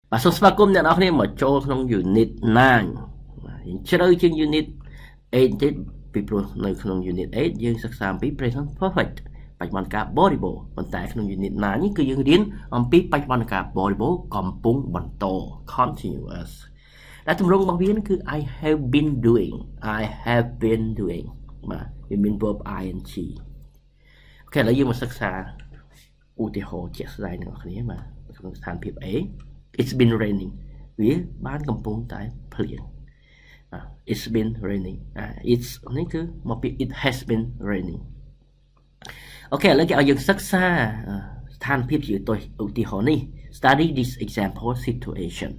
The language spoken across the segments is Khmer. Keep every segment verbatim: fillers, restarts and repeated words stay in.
và số spam cung nhận đó này mà cho trong unit nine chơi trên unit eightពីព្រោះនៅក្នុង unit eight យើងសិក្សាអំពី present perfect បច្ចុប្បន្នកាលបរិបូរណ៍ប៉ុន្តែក្នុង unit nine នេះគឺយើងរៀនអំពីបច្ចុប្បន្នកាលបរិបូរណ៍កំពុងបន្ត continuous ដែលទម្រង់របស់វាគឺ I have been doing I have been doing បាទវាមាន verb ing អូខេឥឡូវយើងមកសិក្សាឧទាហរណ៍ជាក់ស្ដែងទាំងអស់គ្នាបាទក្នុងស្ថានភាព A it's been raining វាបានកំពុងតែភ្លៀងUh, it's been raining. Uh, it's នេះគឺមកពី it has been raining. អូខេឥឡូវគេឲ្យយើងសិក្សាស្ថានភាពជាឧទាហរណ៍នេះ study this example situation.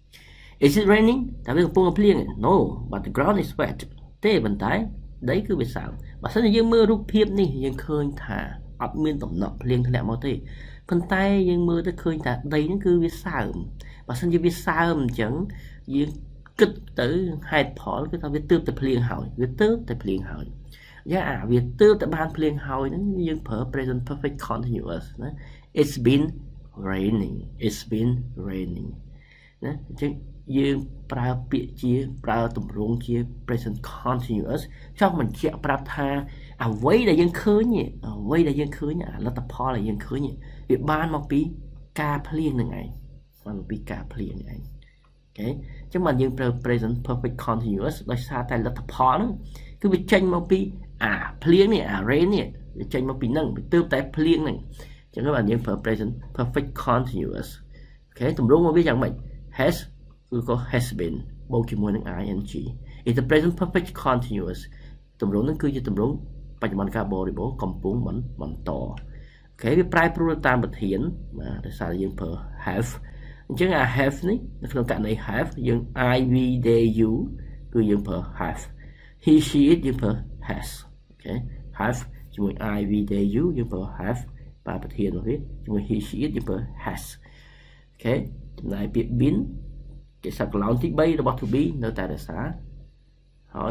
Is it raining? តើវាកំពុងតែភ្លៀង No, but the ground is wet. ទេប៉ុន្តែដីគឺវាសើមបើសិនជាយើងមើលរូបភាពនេះយើងឃើញថាអត់មានដំណក់ភ្លៀងធ្លាក់មកទេប៉ុន្តែយើងមើលទៅឃើញថាដីហ្នឹងគឺវាសើមបើសិនជាវាសើមអញ្ចឹងយើងគិតទៅហេតុផលគឺថាវាទើបតែភ្លៀងហើយវាទើបតែភ្លៀងហើយយ៉ាងអាវាទើបតែបានភ្លៀងហើយហ្នឹងយើងប្រើ present perfect continuous ណា It's been raining It's been raining ណាអញ្ចឹងយើងប្រើពាក្យជាប្រើទម្រង់ជា present continuous ចង់បញ្ជាក់ប្រាប់ថាអ្វីដែលយើងឃើញអ្វីដែលយើងឃើញលទ្ធផលដែលយើងឃើញវាបានមកពីការភ្លៀងហ្នឹងឯងបានមកពីការភ្លៀងហ្នឹងឯងអូខេអញ្ចឹងបានយើងប្រើ present perfect continuous ដោយសារតែលទ្ធផលហ្នឹងគឺវាចេញមកពីអាភ្លៀងនេះអា rain នេះវាចេញមកពីហ្នឹងវាទើបតែភ្លៀងហ្នឹងអញ្ចឹងបានយើងប្រើ present perfect continuous អូខេទម្រង់របស់វាយ៉ាងម៉េច has គឺក៏ has been បូកជាមួយនឹង ing is the present perfect continuous ទម្រង់ហ្នឹងគឺជាទម្រង់បច្ចុប្បន្នកាលបរិបូរណ៍កំពុងបន្តអូខេវាប្រែប្រួលតាមប្រធានបាទដោយសារយើងប្រើ haveអញ្ចឹងអា have នេះនៅក្នុងករណី have យើង I we they you គឺយើងប្រើ have he she it យើងប្រើ has អូខេ have ជាមួយ I we they you យើងប្រើ have បាទប្រធានរបស់វាជាមួយ he she it យើងប្រើ has អូខេចំណែកពាក្យ been គេសកឡោនទី3របស់ to be នៅតែរក្សាហើយ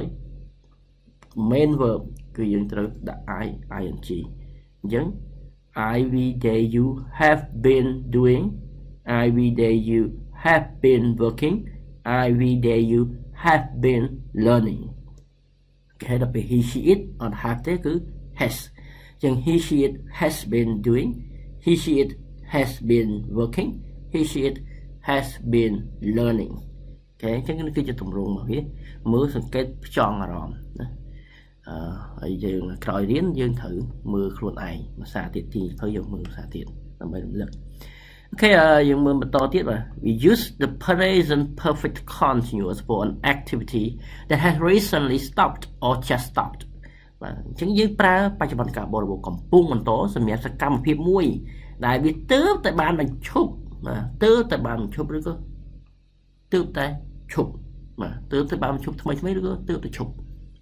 main verb គឺយើងត្រូវដាក់ I ing អញ្ចឹង I we they you have been doing I we they you have been working I we they you have been learning គេដល់ពេល he she it អត់ have ទេគឺ has អញ្ចឹង he she it has been doing he she it has been working he she it has been learning អូខេអញ្ចឹងនេះគឺជាទម្រង់របស់វាមើលសង្កេតផ្ចង់អារម្មណ៍ណាអឺហើយយើងក្រោយរៀនយើងត្រូវមើលខ្លួនឯងភាសាទៀតទីហើយយកមើលភាសាទៀតដើម្បីរំលឹកអូខេយើងមើលបន្តទៀតបាទ we use the present perfect continuous for an activity that has recently stopped or just stopped បាទអញ្ចឹងយើងប្រើបច្ចុប្បន្នកាលបរិបូរណ៍កំពុងបន្តសម្រាប់សកម្មភាពមួយដែលវាទើបតែបានបញ្ឈប់បាទទើបតែបានបញ្ឈប់ឬក៏ទើបតែឈប់បាទទើបតែបានបញ្ឈប់ថ្មីថ្មីឬក៏ទើបតែឈប់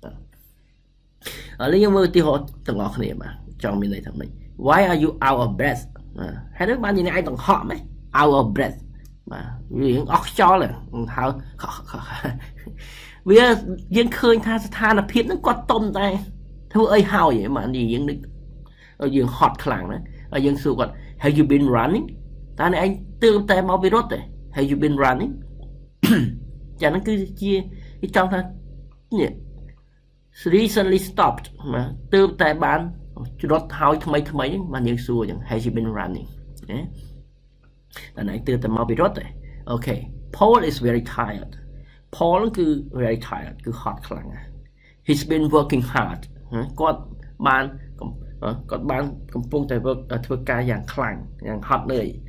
ឥឡូវយើងមើលឧទាហរណ៍ទាំងអស់គ្នាបាទចង់មានន័យថាម៉េច why are you out of breath ហើយនឹងបាននិយាយឯងដង្ហក់ម៉េច out of breath បាទវាអស់ខ្យល់ហើយវាយើងឃើញថាស្ថានភាពហ្នឹងគាត់តុំតែធ្វើអីហើយបាទនិយាយយើងនឹកយើងហត់ខ្លាំងណាហើយយើងសួរគាត់ have you been running តើអ្នកឯងទើបតែមកពីរត់ទេ have you been running ចាហ្នឹងគឺជាគេចង់ថានេះ recently stopped បាទទើបតែបានរត់ហើយថ្មីថ្មីហ្នឹងបានយើងសួរអញ្ចឹង have you been running ណាតើអ្នកទើបតែមកពីរត់ទេអូខេ Paul is very tired Paul គឺ very tired គឺហត់ខ្លាំងណាស់ he's been working hard គាត់បានគាត់បានកំពុងតែធ្វើការយ៉ាងខ្លាំងយ៉ាងហត់នឿយ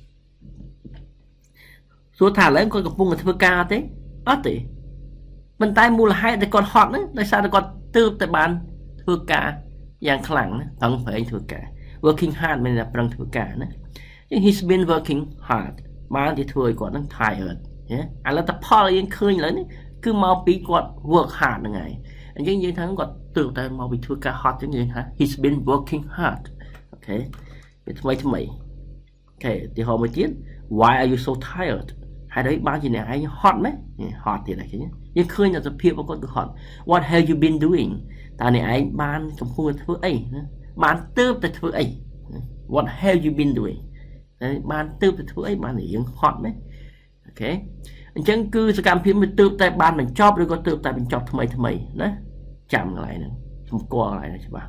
សួរថាឥឡូវគាត់កំពុងតែធ្វើការអត់ទេអត់ទេប៉ុន្តែមូលហេតុដែលគាត់ហត់ហ្នឹងដោយសារតែគាត់ទើបតែបានធ្វើការយ៉ាងខ្លាំងណាប្រឹងប្រែងធ្វើការ working hard មានតែប្រឹងធ្វើការណាអញ្ចឹង he's been working hard បានទីធ្វើឲ្យគាត់ហ្នឹង tired ណាអាលទ្ធផលយើងឃើញឥឡូវនេះគឺមកពីគាត់ work hard ហ្នឹងហើយអញ្ចឹងយើងថាគាត់ទើបតែមកពីធ្វើការហត់អញ្ចឹងយើងថា he's been working hard អូខេវាថ្មីថ្មីអូខេទីហោមួយទៀត why are you so tired ហើយដល់បានជាអ្នកឯងហត់ម៉េចហត់ទៀតហ្នឹងយើងឃើញតែសភាពរបស់គាត់គឺហត់ what have you been doing តើអ្នកឯងបានកំពុងធ្វើអីណាបានទើបតែធ្វើអី what have you been doing បានទើបតែធ្វើអីបានយើងហត់ម៉េច okay អញ្ចឹងគឺសកម្មភាពមួយទើបតែបានបញ្ចប់ឬក៏ទើបតែបញ្ចប់ថ្មីថ្មីណាចាំកន្លែងហ្នឹងសម្គាល់កន្លែងហ្នឹងច្បាស់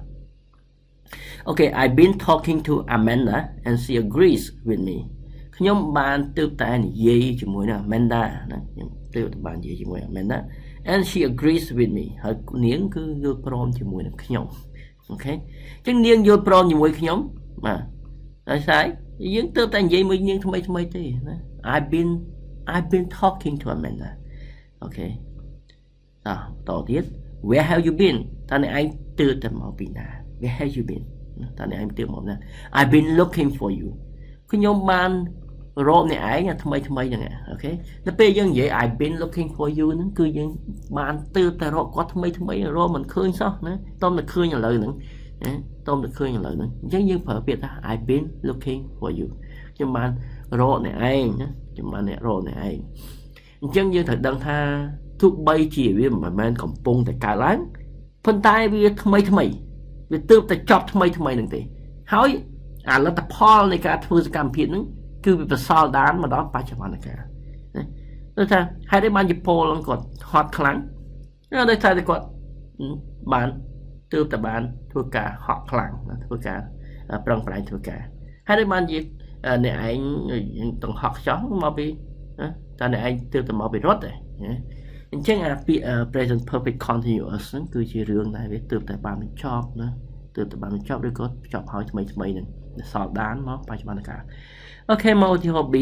Okay I've been talking to Amanda and she agrees with me ខ្ញុំបានទើបតែនិយាយជាមួយនឹង Amanda ណាខ្ញុំទើបតែបាននិយាយជាមួយ Amanda and she agrees with me ហើយនាងគឺយល់ព្រមជាមួយនឹងខ្ញុំ Okay អញ្ចឹងនាងយល់ព្រមជាមួយខ្ញុំបាទហើយស្អីយើងទើបតែនិយាយមួយនាងថ្មីថ្មីទេណា I've been I've been talking to Amanda Okay តោះតទៀត Where have you been តើអ្នកឯងទើបតែមកពីណា Where have you been តើអ្នកឯងទើបមកណា I've been looking for you ខ្ញុំបានរកអ្នកឯងថ្មីថ្មីហ្នឹងអូខេដល់ពេលយើងនិយាយ I've been looking for you ហ្នឹងគឺយើងបានទើបតែរកគាត់ថ្មីថ្មីរកមិនឃើញសោះណាតោះតែឃើញឥឡូវហ្នឹងណាតោះតែឃើញឥឡូវហ្នឹងអញ្ចឹងយើងប្រើពាក្យថា I've been looking for you ខ្ញុំបានរកអ្នកឯងណាខ្ញុំបានអ្នករកអ្នកឯងអញ្ចឹងយើងត្រូវដឹងថាទោះបីជាវាមិនមែនកំពុងតែកើតឡើងប៉ុន្តែវាថ្មីថ្មីវាទើបតែចប់ថ្មីថ្មីហ្នឹងទេហើយអាលទ្ធផលនៃការធ្វើសកម្មភាពហ្នឹងគឺវាប្រសល់ដានមកដល់បច្ចុប្បន្នកាលណាដូចថាហេតុអីបានជាពលគាត់ហត់ខ្លាំងដោយសារតែគាត់បានទើបតែបានធ្វើការហក់ខ្លាំងធ្វើការប្រឹងប្រែងធ្វើការហេតុអីបានជាអ្នកឯងទាំងហក់ខ្ចោះមកពីតើអ្នកឯងទើបតែមកពីរត់ទេអញ្ចឹងអាពាក្យ present perfect continuous ហ្នឹងគឺជារឿងដែលវាទើបតែបានបញ្ចប់ណាទើបតែបានបញ្ចប់ឬក៏បញ្ចប់ហើយថ្មីថ្មីហ្នឹងសល់ដានមកបច្ចុប្បន្នកាលអូខេមកឧទាហរណ៍ B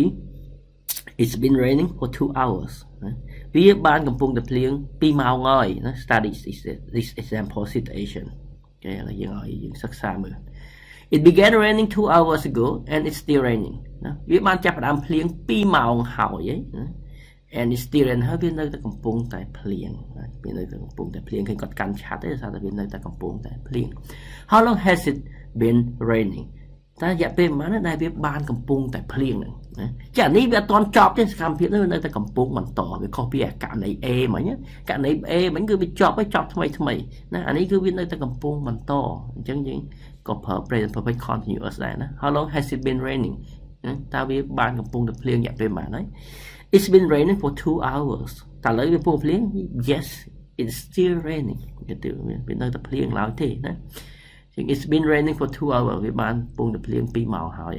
It's been raining for two hours វាបានកំពុងតែភ្លៀងtwoម៉ោងហើយណា Study this example situation អូខេឥឡូវយើងឲ្យយើងសិក្សាមើល It began raining two hours ago and it's still raining ណាវាបានចាប់ផ្ដើមភ្លៀងtwoម៉ោងហើយណា and it's still raining ហើយវានៅតែកំពុងតែភ្លៀងវានៅតែកំពុងតែភ្លៀងឃើញគាត់កាន់ឆាត់ទេថាវានៅតែកំពុងតែភ្លៀង How long has it been raining តែរយៈពេលប៉ុន្មានដែលវាបានកំពុងតែភ្លៀងហ្នឹងណាចានេះវាអត់ទាន់ចប់ទេសកម្មភាពនេះនៅតែកំពុងបន្តវាខុសពីករណី A មិញករណី A មិញគឺវាចប់ហើយចប់ថ្មីថ្មីណាអានេះគឺវានៅតែកំពុងបន្តអញ្ចឹងយើងក៏ប្រើ present perfect continuous ដែរណា How long has it been raining តើវាបានកំពុងតែភ្លៀងរយៈពេលប៉ុន្មានហើយ It's been raining for two hours តើឥឡូវវាកំពុងភ្លៀង Yes it's still raining វាទៅវានៅតែភ្លៀងឡើយទេណាIt's been raining for two hours វាបានកំពុងតែភ្លៀងtwoម៉ោងហើយ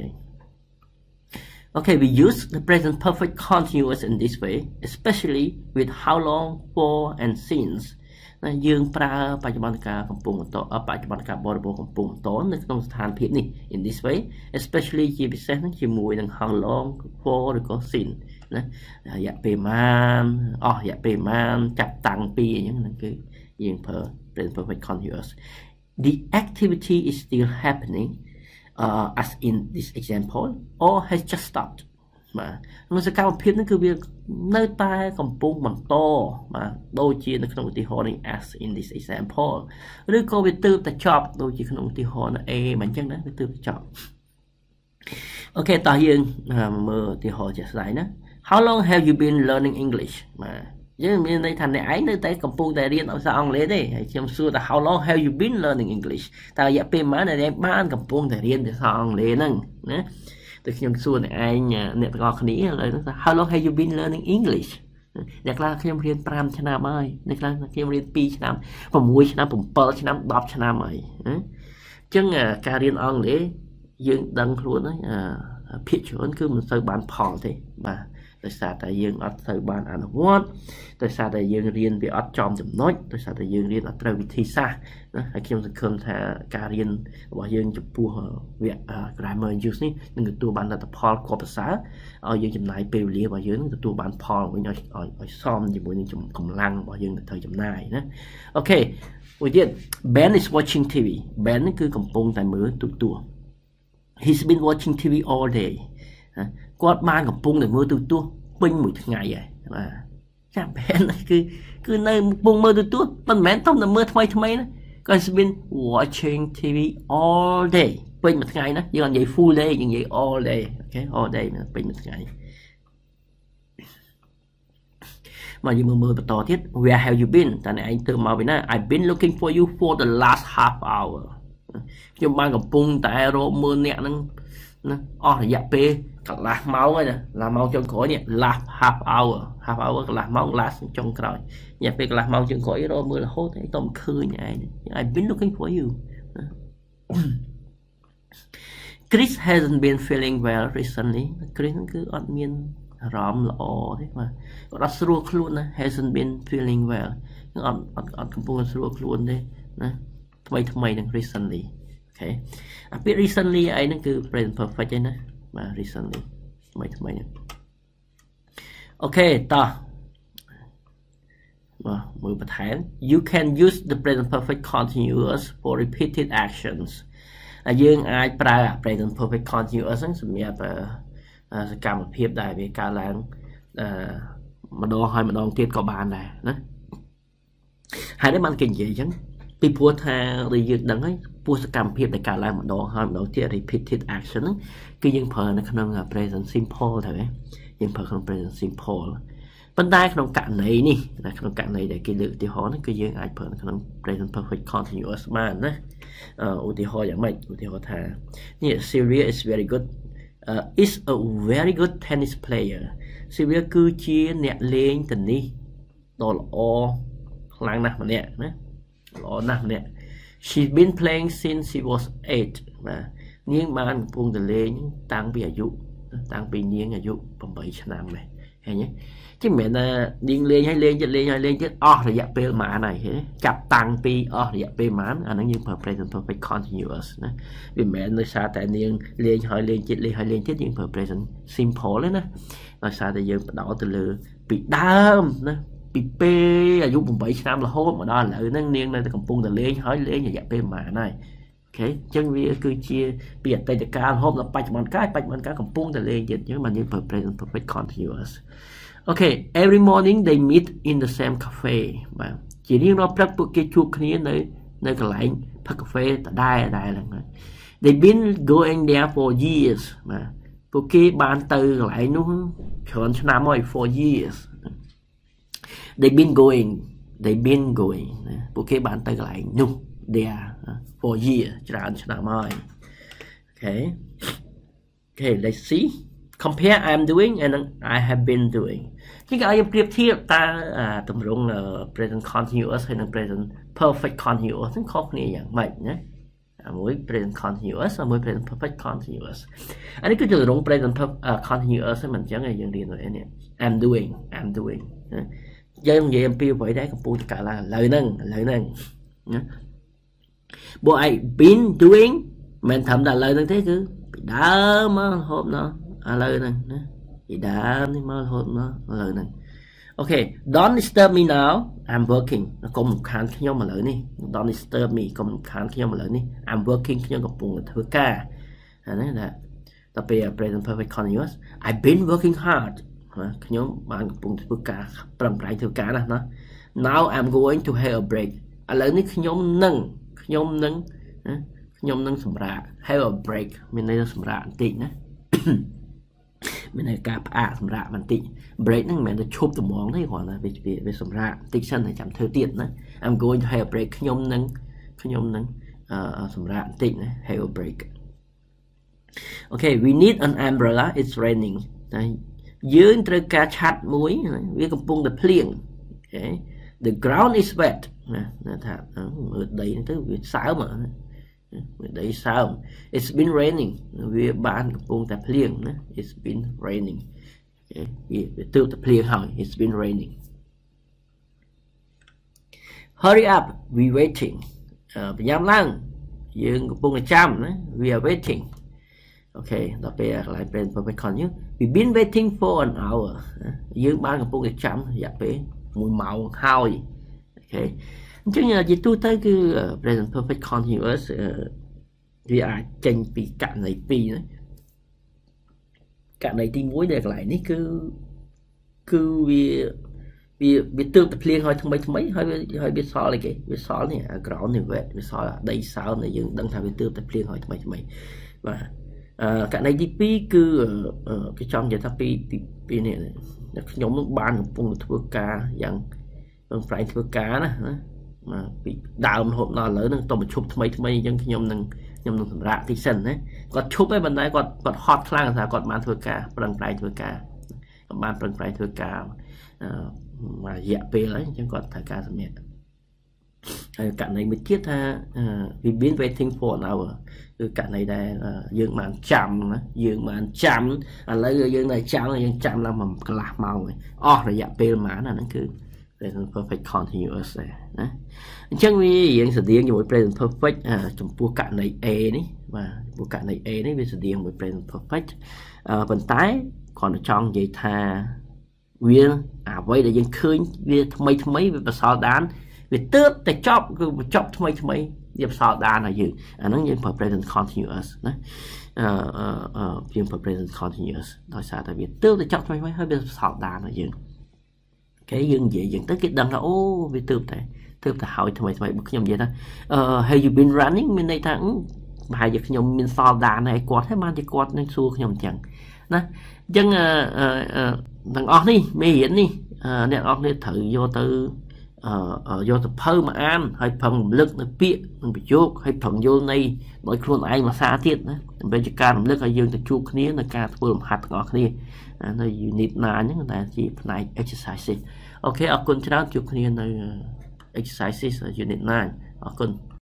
Okay we use the present perfect continuous in this way especially with how long for and since ណាយើងប្រើបច្ចុប្បន្នកាលកំពុងបន្តបច្ចុប្បន្នកាលបរិបូរណ៍កំពុងបន្តនៅក្នុងស្ថានភាពនេះ in this way especially ជាពិសេសជាមួយនឹង how long for ឬក៏ since ណារយៈពេលប៉ុន្មានអស់រយៈពេលប៉ុន្មានចាប់តាំងពីអញ្ចឹងហ្នឹងគឺយើងប្រើ present perfect continuous The activity is still happening uh, as in this example or has just stopped បាទសកម្មភាពនេះគឺវានៅតែកំពុងបន្តបាទដូចជានៅក្នុងឧទាហរណ៍នេះ as in this example ឬក៏វាទើបតែចប់ដូចជាក្នុងឧទាហរណ៍ A មិនអញ្ចឹងណាវាទើបតែចប់អូខេតោះយើងមើលឧទាហរណ៍ជាក់ស្ដែងណា How long have you been learning English បាទយើងមានន័យថាអ្នកឯងនៅតែកំពុងតែរៀនភាសាអង់គ្លេសទេហើយខ្ញុំសួរថា How long have you been learning English តើរយៈពេលប៉ុន្មានអ្នកឯងបានកំពុងតែរៀនភាសាអង់គ្លេសហ្នឹងណាតែខ្ញុំសួរអ្នកឯងអ្នកទាំងអស់គ្នាឥឡូវហ្នឹងថា How long have you been learning English អ្នកខ្លះខ្ញុំរៀនfiveឆ្នាំហើយអ្នកខ្លះខ្ញុំរៀនtwoឆ្នាំsixឆ្នាំsevenឆ្នាំtenឆ្នាំហើយណាអញ្ចឹងការរៀនអង់គ្លេសយើងដឹងខ្លួនហើយភាគច្រើនគឺមិនសូវបានផលទេបាទដោយសារតែយើងអត់ទៅបានអនុវត្តដោយសារតែយើងរៀនវាអត់ចំចំណុចដោយសារតែយើងរៀនអត់ត្រូវវិធីសាស្ត្រណាហើយខ្ញុំសង្ឃឹមថាការរៀនរបស់យើងចំពោះវគ្គ grammar use នេះនឹងទទួលបានលទ្ធផលគួរប្រសើរឲ្យយើងចំណាយពេលវេលារបស់យើងនឹងទទួលបានផលវិញឲ្យឲ្យសមជាមួយនឹងកម្លាំងរបស់យើងដែលត្រូវចំណាយណាអូខេមួយទៀត Ben is watching T V Ben នេះគឺកំពុងតែមើលទូរទស្សន៍ He's been watching T V all day គាត់បានកំពុងតែមើលទូរទស្សន៍ពេញមួយថ្ងៃហើយបាទចាំ Ben គឺគឺនៅកំពុងមើលទូរទស្សន៍មិនមែនទៅតែមើលថ្មីថ្មីណាគាត់ has been watching T V all day ពេញមួយថ្ងៃណាយើងអត់និយាយ full day យើងនិយាយ all day អូខេ all day ពេញមួយថ្ងៃមកយើងមើលបន្តទៀត Where have you been តើអ្នកឯងទៅមកពីណា I've been looking for you for the last half hour ខ្ញុំបានកំពុងតែរកមើលអ្នកហ្នឹងណាអស់រយៈពេលកន្លះម៉ោងហើយណាកន្លះម៉ោងចុងក្រោយនេះ last half hour half hour កន្លះម៉ោង last ចុងក្រោយរយៈពេលកន្លះម៉ោងចុងក្រោយរកមើលរហូតហើយតមិនឃើញឯង I've been looking for you Chris hasn't been feeling well recently Chris គឺអត់មានអារម្មណ៍ល្អទេបាទគាត់អត់ស្រួលខ្លួនណា hasn't been feeling well អត់អត់អត់កំពុងស្រួលខ្លួនទេណាថ្មីថ្មីនឹង recently អូខេអាពាក្យ recently អីហ្នឹងគឺ present perfect ឯណាបាទ recently ថ្មីថ្មីហ្នឹងអូខេតោះបាទមើលបន្ថែម you can use the present perfect continuous for repeated actions យើងអាចប្រើ present perfect continuous ហ្នឹងសម្រាប់សកម្មភាពដែលវាកើតឡើងម្ដងហើយម្ដងទៀតក៏បានដែរណាហើយនេះបានគេនិយាយអញ្ចឹងពីព្រោះថាយើងដឹងហើយពោះសកម្មភាពដែលកើតឡើងម្ដងហើយម្ដងទៀត repeated action ហ្នឹងគឺយើងប្រើនៅក្នុង present simple ទៅហ៎យើងប្រើក្នុង present simple ប៉ុន្តែក្នុងករណីនេះណាក្នុងករណីដែលគេលើកឧទាហរណ៍ហ្នឹងគឺយើងអាចប្រើនៅក្នុង present perfect continuous បានណាឧទាហរណ៍យ៉ាងម៉េចឧទាហរណ៍ថានេះ Sylvia is very good uh, is a very good tennis player Sylvia គឺជាអ្នកលេងtennis ដ៏ល្អខ្លាំងណាស់ម្នាក់ណាល្អណាស់ម្នាក់ She's been playing since she was eight បាទនាងបានកំពុងតែលេងតាំងពីអាយុតាំងពីនាងអាយុeightឆ្នាំដែរឃើញទេchứ mẹ là điên lên hay lên lên hay lên chứ oh là dạ p mà này thế chập tăng pi oh là dạ p mán anh nói như present perfect continuous nè vì mẹ nơi xa tại niên lên hỏi lên chết lên hay lên chết những present simple đấy nè rồi xa tại dương đỏ từ lừa bị đam nè bị p à dụng bảy năm là hốt mà đó là nó niên này còn pung từ lên hỏi lên là dạ p mà này ok chân vì cứ chia biệt tay từ ca hôm là bạch món cái bạch món cái còn pung từ lên chết nhưng mà như present perfect continuous Okay, every morning they meet in the same cafe. Chỉ riêng nó prep bữa kia chụp kia nơi nơi cái lạnh cà phê tại đây đây là they've been going there for years mà bữa kia ban từ lại nó chọn năm rồi for years. They've been going, they've been going. Bữa kia ban từ lại nó there for years chọn năm rồi. Okay, okay, let's see. Compare I'm doing and I have been doing. Cái cái em tiếp thiệp ta tầm rung là present continuous hay là present perfect continuous nó khó khănอย่างvậy nhé. Mỗi present continuous và mỗi present perfect continuous. Anh ấy cứ từ rung present continuous mình chẳng là dừng điền rồi nè. I'm doing, I'm doing. Dân vậy em piêu vậy đấy còn pu cả là lời nâng, lời nâng. Bộ I been doing mình thầm là lời nâng thế cứ đã mà hôm đó. À lời này thì đã đi mơ hôn nó lời này ok don't disturb me now I'm working nó có một khán khi nhau mà lời đi don't disturb me có một khán khi nhau mà lời đi I'm working khi nhau gặp cùng thứ ca đấy là đặc biệt present perfect continuous I've been working hard khi nhau bạn gặp cùng thứ ca bằng lại thứ ca này nó now I'm going to have a break à lời này khi nhau nâng khi nhau nâng khi nhau nâng sầm rạ have a break mình đây là sầm rạ tí nữa mình này cặp à sầm rạ bản tị break năng mình là chụp từ món đấy gọi là về về về sầm rạ tị sân này chẳng thời tiết nữa I'm going to have a break nhom nâng nhom nâng sầm rạ tị này have a break okay we need an umbrella it's raining đây dưới trời cá chặt muối với cầm bung được liền okay the ground is wet nè là thà ở đây tới việc sáo mà đấy sao it's been raining vì bạn cùng tập liền it's been raining vì tự tập liền hỏi it's been raining hurry up we waiting nhắm lăng dương cùng trăm we are waiting okay đặc biệt lại bên perfect continuous we been waiting for an hour dương bạn cùng trăm dạ bé mùi màu hôi okay chứ là chỉ tôi tới cái uh, present perfect continuous uh, vì à tranh bị cạn này pi đấy cạn này tí muối để lại ní cứ cứ vì vì vì tương tập liên hơi thông mấy thông mấy hơi hơi biết so lại cái biết so này à gõ này vậy biết so là đây sao này dừng đăng thảo biết tương tập liên hơi thông mấy thông mấy và uh, cạn này tí pi cứ uh, uh, cái trong giờ ta pi pi pi này nhóm ban của vùng thưa ca dạng bằng phải thưa cá nè mà bị đào một hộp nào lớn nó toàn một chụp thay thay nhưng khi nhom nâng ខ្ញុំនឹងសម្រាប់តិចសិនណាគាត់ឈប់ឯបណ្ដៃគាត់គាត់ហត់ខ្លាំងថាគាត់បានធ្វើការប្រឹងប្រែងធ្វើការគាត់បានប្រឹងប្រែងធ្វើការមួយរយៈពេលហើយអញ្ចឹងគាត់ត្រូវការសម្រាប់ហើយករណីមួយទៀតថា we been waiting for an hour គឺករណីដែលយើងបានចាំណាយើងបានចាំឥឡូវយើងនៅចាំយើងចាំឡើងមួយកន្លះម៉ោងហើយអស់រយៈពេលប៉ុន្មានអាហ្នឹងគឺ present perfect continuous ដែរណាអញ្ចឹងវាយើងស្តៀងជាមួយ present perfect ចំពោះករណី A នេះបាទចំពោះករណី A នេះវាស្តៀងជាមួយ present perfect ប៉ុន្តែគ្រាន់តែចង់និយាយថាវាអ្វីដែលយើងឃើញវាថ្មីថ្មីវាបសល់ដានវាទើបតែចប់គឺបញ្ចប់ថ្មីថ្មីវាបសល់ដានឲ្យយើងអាហ្នឹងយើងប្រើ present continuous ណាអឺអឺយើងប្រើ present continuous ដោយសារតែវាទើបតែចប់ថ្មីថ្មីហើយវាបសល់ដានឲ្យយើងគេយើងនិយាយយើងទៅគេដឹងថាអូវាទើបតែទើបតែហើយថ្មីថ្មីបើខ្ញុំនិយាយថាអឺ have you been running មានន័យថាប្រហែលជាខ្ញុំមានសល់ដានហើយគាត់ហើយបានជាគាត់នឹងសួរខ្ញុំអញ្ចឹងណាអញ្ចឹងអឺទាំងអស់នេះមេរៀននេះអ្នកនរគ្នាត្រូវយកទៅអឺយកទៅភៅមកអានហើយប្រឹងរំលឹកនៅពាក្យនិងប្រយោគហើយប្រឹងយល់ន័យដោយខ្លួនឯងភាសាទៀតណាដើម្បីជាការរំលឹកឲ្យយើងទៅជួបគ្នានៅការធ្វើលំហាត់ទាំងអស់គ្នានៅ unit ណាហ្នឹងតែជាផ្នែក exercise អូខេអរគុណច្រើនជួបគ្នានៅ exercise unit ណាអរគុណ